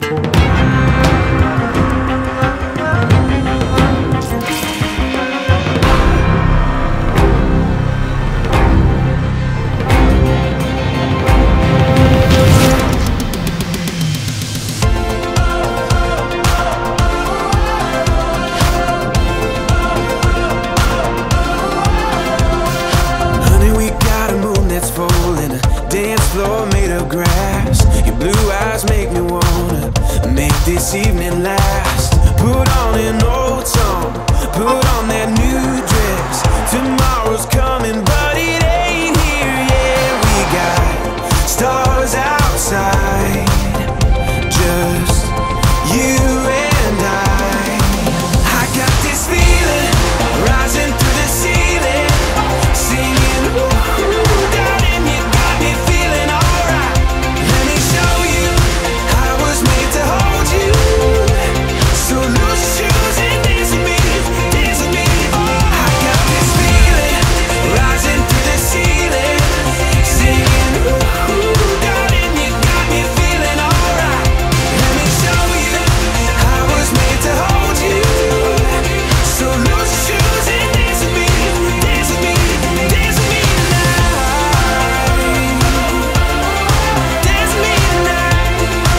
This evening last. Put on an old song, put on that new dress. Tomorrow's coming, but it ain't here yet. We got stars outside, just you and I got this feeling rising through the ceiling, singing ooh, darling, you got me feeling alright. Let me show you I was made to hold you. So lose your shoes and dance with me, dance with me. Oh, I got this feeling rising through the ceiling, singing ooh, darling, you got me feeling alright. Let me show you I was made to hold you. So lose your shoes and dance with me, dance with me, dance with me tonight. Dance with me tonight.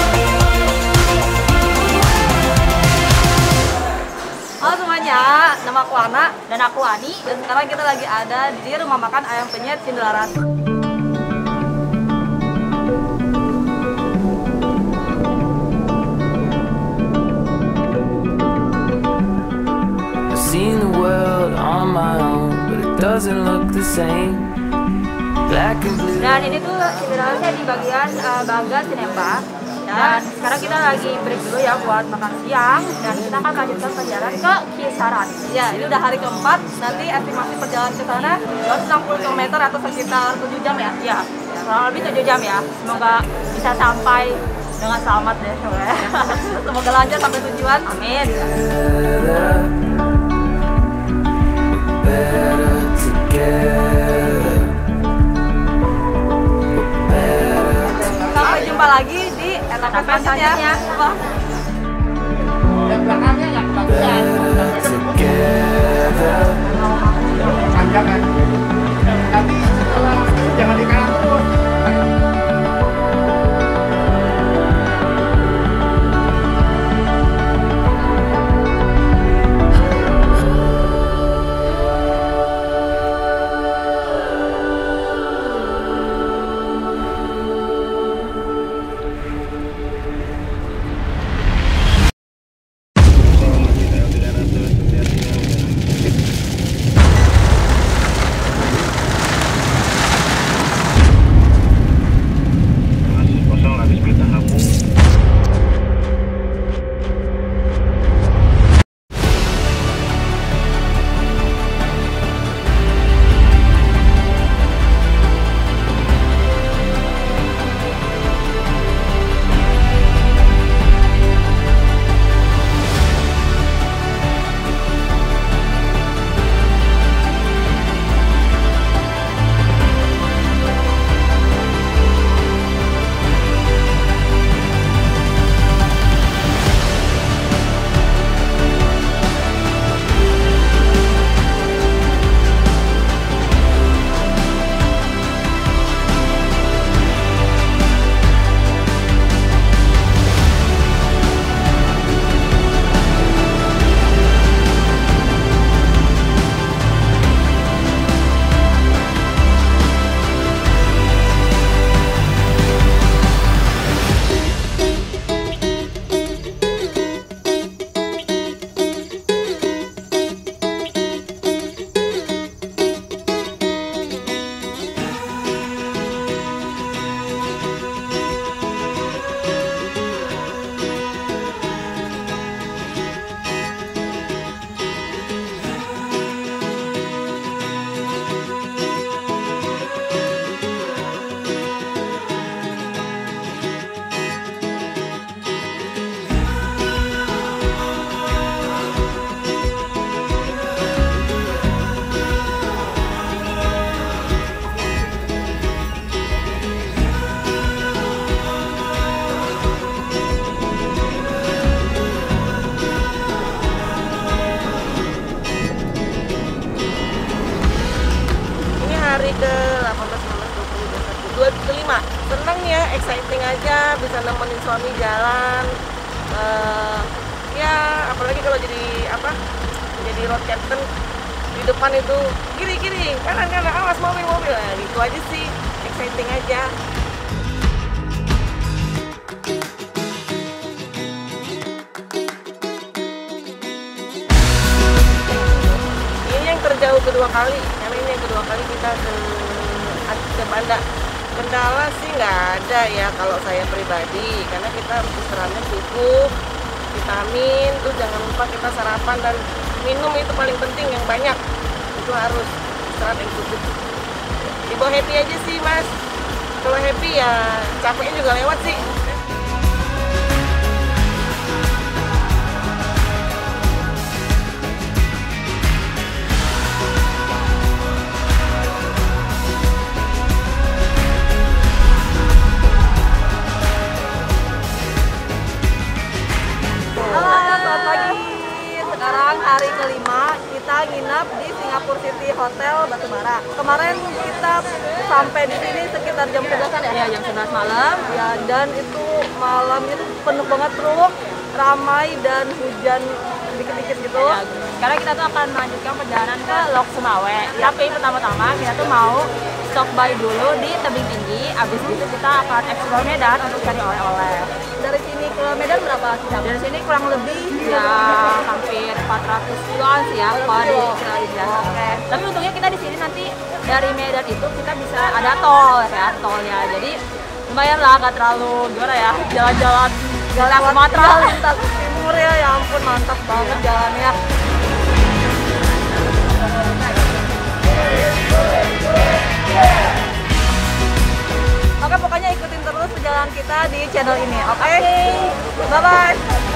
Halo semuanya, nama aku Ana dan aku Ani, dan sekarang kita lagi ada di rumah makan ayam penyet Cindelarat. I've seen the world on my own, but it doesn't look the same. Black and blue. Dan ini tuh Cindelaratnya di bagian Bagas Cinemba. Dan sekarang kita lagi break dulu ya buat makan siang, dan kita akan lanjutkan perjalanan ke Kisaran. Ya, ini udah hari keempat. Nanti estimasi perjalanan ke sana 260 km atau sekitar 7 jam ya. Ya, kurang lebih 7 jam ya. Semoga bisa sampai dengan selamat deh. Semoga lancar sampai tujuan. Amin. Better together. Sampai jumpa lagi di etapa selanjutnya. Wah. Dan belakangnya nggak kebagian. Together. Panjangan. Nanti setelah jangan di kanan terus. bisa nemenin suami jalan. Ya apalagi kalau jadi road captain, di depan itu kiri kanan awas mobil, nah, gitu aja sih, exciting aja. Ini yang terjauh kedua kali, karena ini yang kedua kali kita ke Banda. Kendala sih nggak ada ya kalau saya pribadi, karena kita harus istirahatnya cukup, vitamin, tuh jangan lupa kita sarapan dan minum itu paling penting yang banyak, itu harus istirahat yang cukup. Dibawa happy aja sih mas, kalau happy ya capeknya juga lewat sih. Hari kelima kita nginap di Singapore City Hotel Batubara. Kemarin kita sampai di sini sekitar jam 11-an ya? Jam 11 malam. Ya, dan itu malam itu penuh banget truk, ramai dan hujan dikit-dikit gitu. Ya, sekarang kita tuh akan melanjutkan perjalanan ke Lok Sumawe. Tapi pertama-tama kita tuh mau stop by dulu di tebing tinggi. Abis itu kita akan explore Medan untuk cari oleh-oleh. Dari sini ke Medan berapa jam? Dari sini kurang lebih ya hampir 400 kiloan sih ya kalau dikirain ya. Oke. Tapi untungnya kita di sini nanti dari Medan itu kita bisa ada tol ya, tolnya. Jadi lumayan lah, gak terlalu gimana ya, jalan-jalan Sumatera lintas timur ya, ya ampun mantap banget jalannya. Oke, pokoknya ikutin terus perjalanan kita di channel ini, oke? Bye-bye!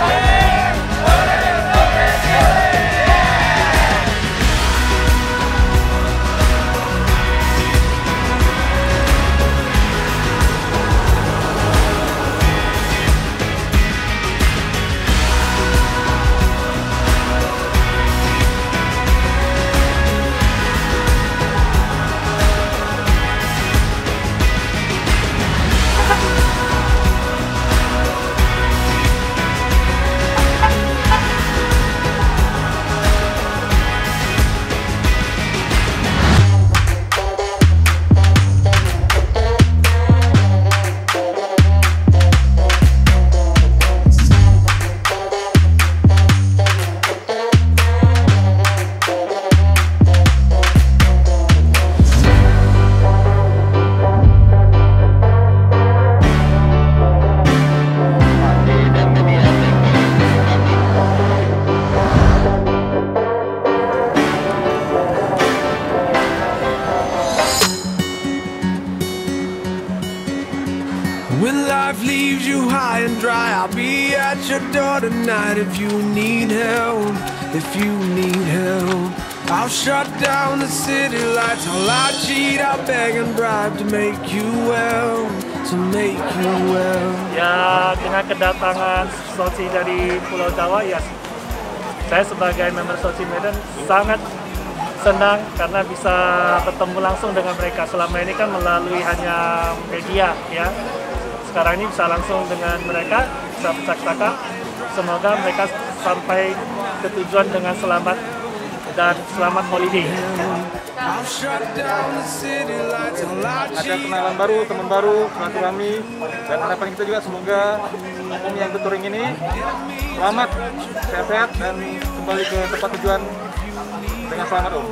When life leaves you high and dry, I'll be at your door tonight if you need help, if you need help. I'll shut down the city lights, I'll cheat, I'll beg and bribe to make you well, to make you well. Ya, dengan kedatangan Sochi dari Pulau Jawa, ya saya sebagai member Sochi Medan sangat senang karena bisa bertemu langsung dengan mereka. Selama ini kan melalui hanya media ya. Sekarang ini bisa langsung dengan mereka, bisa bercakap-cakap. Semoga mereka sampai ke tujuan dengan selamat dan selamat holiday. Ada kenalan baru, teman baru, silaturahmi, dan harapan kita juga semoga Om yang ke touring ini selamat, sehat-sehat, dan kembali ke tempat tujuan dengan selamat Om.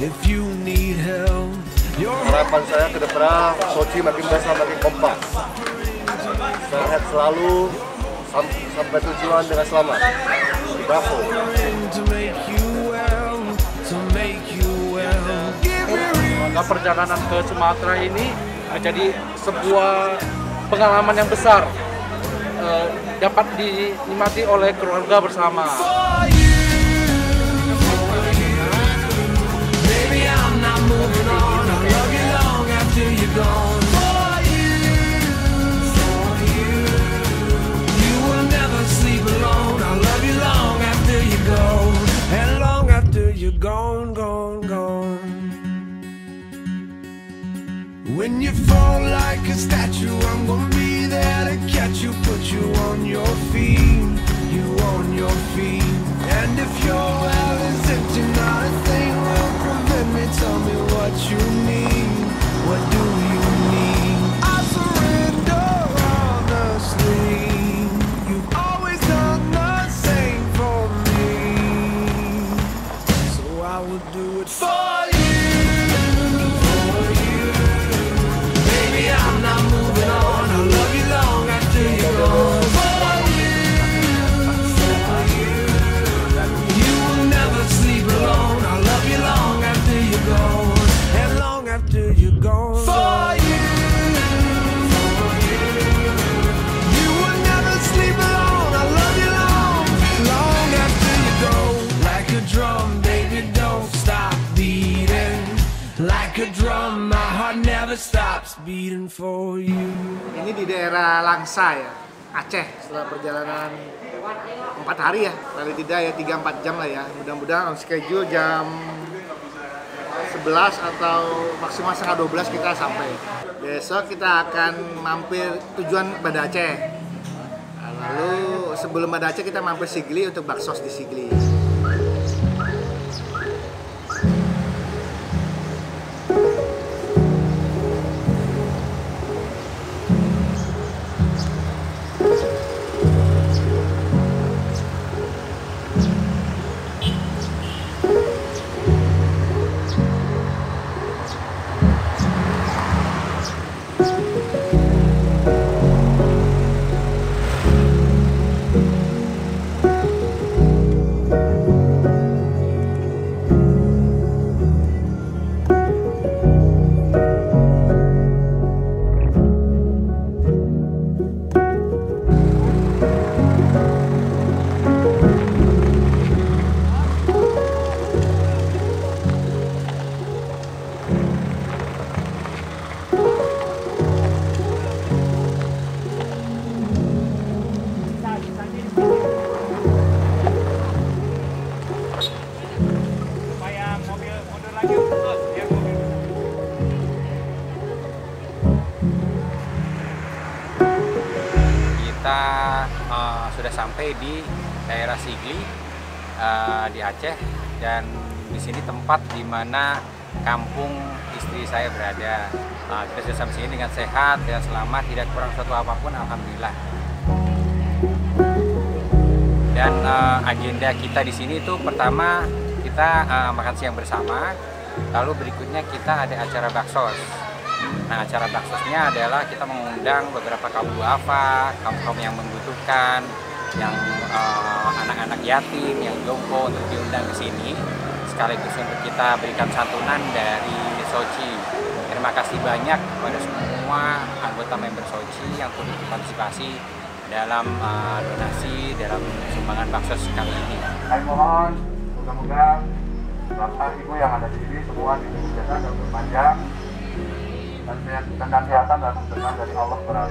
Harapan saya ke depan Sochi makin besar, makin kompak. Sehat selalu sampai tujuan dengan selamat. Bravo. Maka perjalanan ke Sumatera ini menjadi sebuah pengalaman yang besar, dapat dinikmati oleh keluarga bersama. When you fall like a statue, I'm gonna be there to catch you. beating for you. Ini di daerah Langsa ya, Aceh. Setelah perjalanan 4 hari ya, paling tidak ya 3-4 jam lah ya. Mudah-mudahan on schedule jam 11 atau maksimal setengah 12 kita sampai. Besok kita akan mampir tujuan Banda Aceh. Lalu sebelum Banda Aceh kita mampir Sigli untuk baksos di Sigli. Kita sudah sampai di daerah Sigli di Aceh, dan di sini tempat di mana kampung istri saya berada. Kita sudah sampai sini dengan sehat dan selamat, tidak kurang suatu apapun, alhamdulillah. Dan agenda kita di sini itu pertama kita makan siang bersama, lalu berikutnya kita ada acara baksos. Nah, acara baksosnya adalah kita mengundang beberapa kaum duafa, kaum yang membutuhkan, yang anak-anak yatim, yang jompo untuk diundang ke sini, sekaligus untuk kita berikan santunan dari Soci. Terima kasih banyak kepada semua anggota member Soci yang turut berpartisipasi dalam donasi dalam sumbangan baksos kali ini. Saya mohon moga-moga Bapak Ibu yang ada di sini semua diberi kesehatan dan berpanjang dan kesehatan dan berkah dari Allah SWT.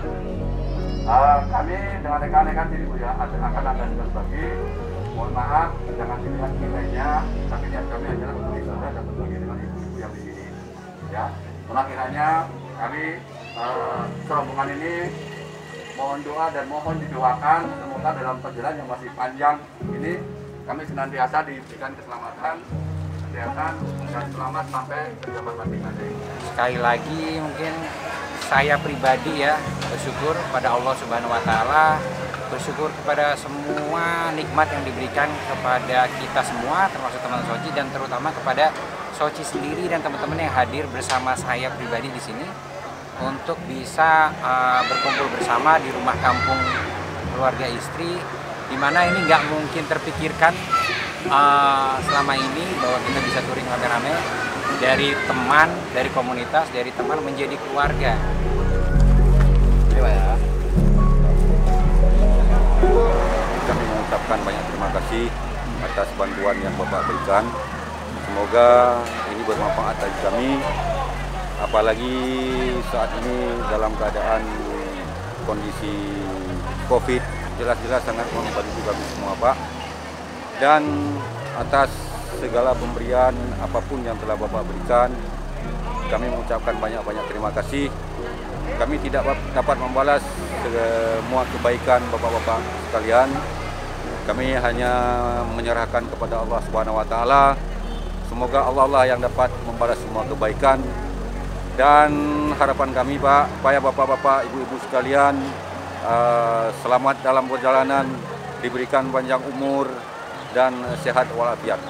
Kami dengan rekan-rekan sini Bu ya akan ada juga berbagi. Mohon maaf jangan dilihat nilainya, tapi niat kami adalah untuk ibadah dan berbagi dengan ibu-ibu yang di sini. Ya, kiranya kami serombongan ini mohon doa dan mohon didoakan semoga dalam perjalanan yang masih panjang ini kami senantiasa diberikan keselamatan, kesehatan dan selamat sampai ke tempat masing-masing. Sekali lagi mungkin saya pribadi ya bersyukur pada Allah Subhanahu wa taala, bersyukur kepada semua nikmat yang diberikan kepada kita semua termasuk teman Soci, dan terutama kepada Soci sendiri dan teman-teman yang hadir bersama saya pribadi di sini untuk bisa berkumpul bersama di rumah kampung keluarga istri, di mana ini nggak mungkin terpikirkan selama ini bahwa kita bisa touring rame-rame dari teman, dari komunitas, dari teman menjadi keluarga. Ya. Kami mengucapkan banyak terima kasih atas bantuan yang Bapak berikan. Semoga ini bermanfaat bagi kami, apalagi saat ini dalam keadaan kondisi COVID, jelas-jelas sangat membantu kami semua Pak. Dan atas segala pemberian apapun yang telah Bapak berikan, kami mengucapkan banyak-banyak terima kasih. Kami tidak dapat membalas semua kebaikan Bapak-Bapak sekalian. Kami hanya menyerahkan kepada Allah Subhanahu wa taala. Semoga Allah yang dapat membalas semua kebaikan. Dan harapan kami Pak, supaya Bapak-Bapak, Ibu-ibu sekalian selamat dalam perjalanan, diberikan panjang umur dan sehat walafiat.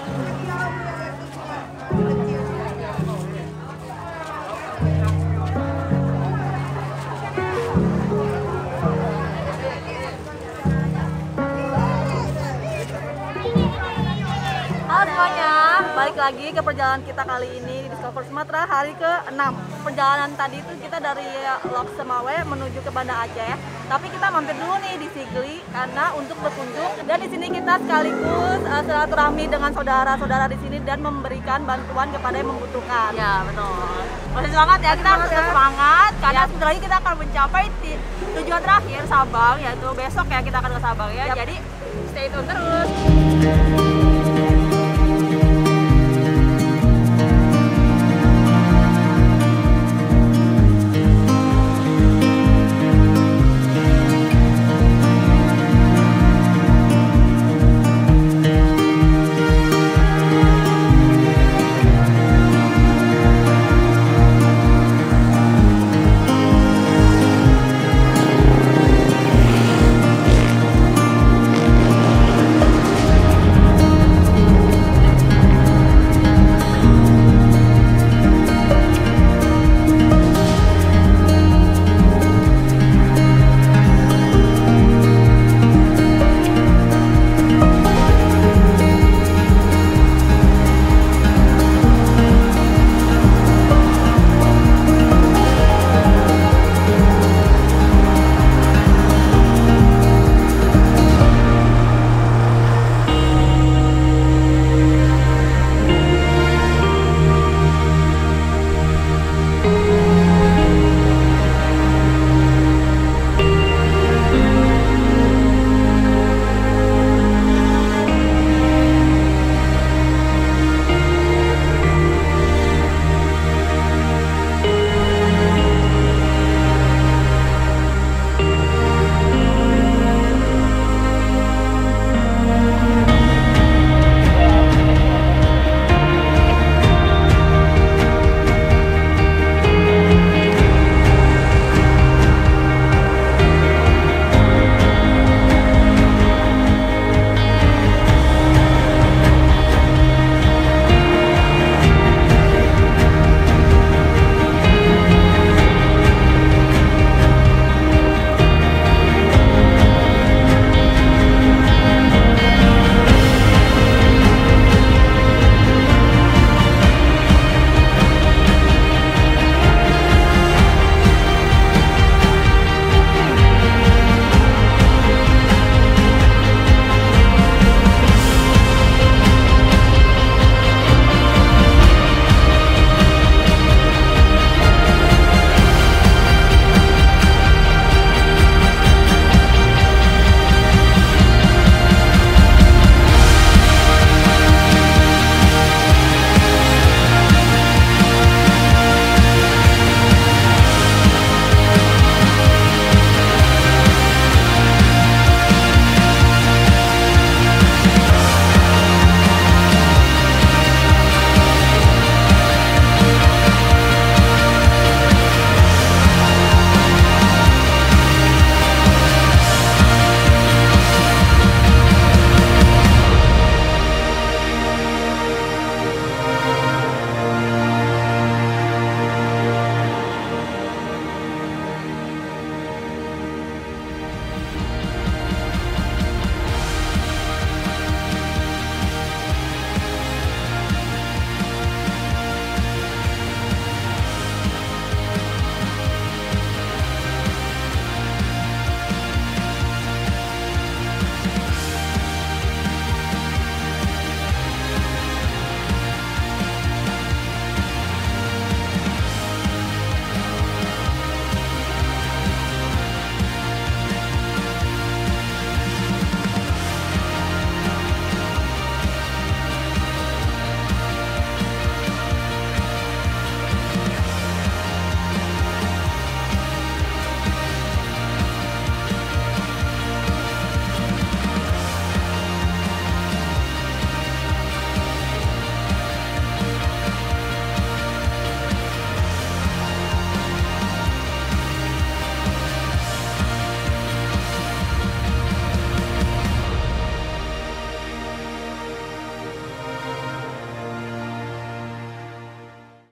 Halo semuanya, balik lagi ke perjalanan kita kali ini di Discover Sumatera hari ke-6. Perjalanan tadi itu kita dari Lok Semawe menuju ke Banda Aceh. Tapi kita mampir dulu nih di Sigli karena untuk berkunjung, dan di sini kita sekaligus silaturahmi dengan saudara-saudara di sini dan memberikan bantuan kepada yang membutuhkan. Ya, betul. Masih semangat ya, kita harus semangat karena sebentar lagi kita akan mencapai tujuan terakhir Sabang, yaitu besok ya kita akan ke Sabang ya. Jadi stay tune terus.